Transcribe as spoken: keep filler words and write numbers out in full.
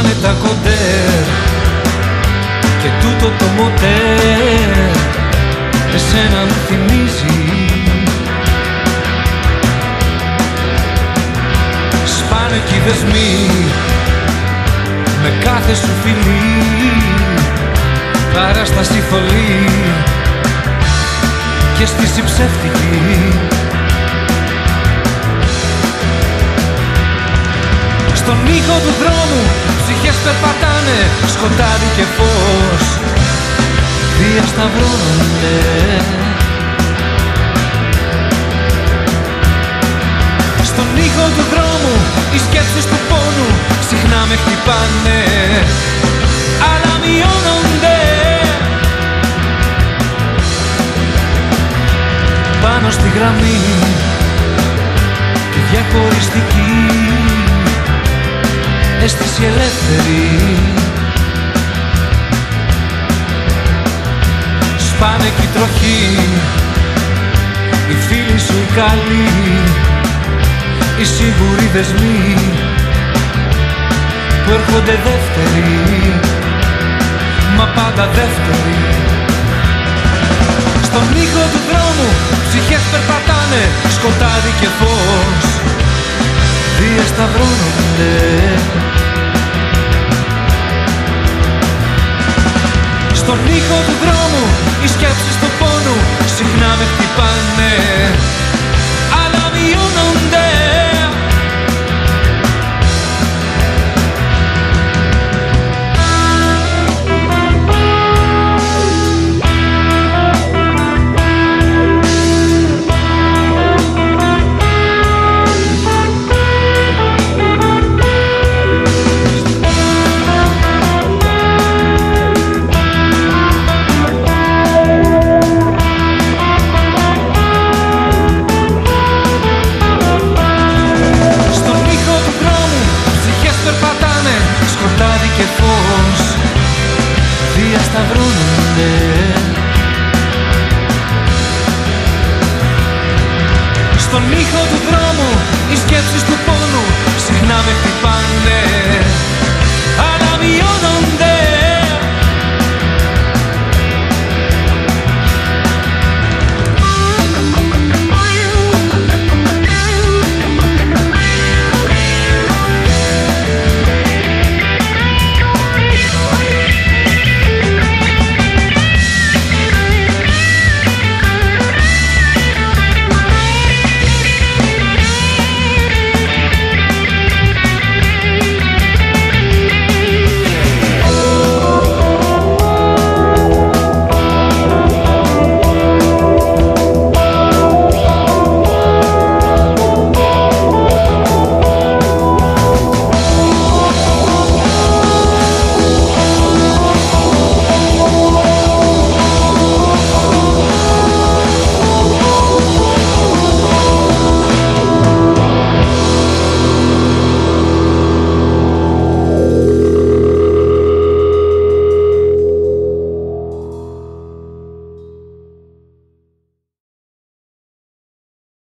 Σπάνε τα κοντέρ και τούτο το μοτέρ εσένα μου θυμίζει. Σπάνε κι οι δεσμοί με κάθε σου φιλί, παράσταση θολή και αίσθηση ψεύτικη. Στον ήχο του δρόμου ψυχές περπατάνε, σκοτάδι και φως διασταυρώνονται. Στον ήχο του δρόμου οι σκέψεις του πόνου συχνά με χτυπάνε, αλλά μειώνονται. Πάνω στη γραμμή τη διαχωριστική, αίσθηση ελεύθερη. Σπάνε κι οι τροχοί, οι φίλοι σου οι καλοί, οι σίγουροι δεσμοί που έρχονται δεύτεροι, μα πάντα δεύτεροι. Στον ήχο του δρόμου ψυχές περπατάνε, σκοτάδι και φως διασταυρώνονται. Στον ήχο του δρόμου οι σκέψεις του πόνου συχνά με χτυπάνε,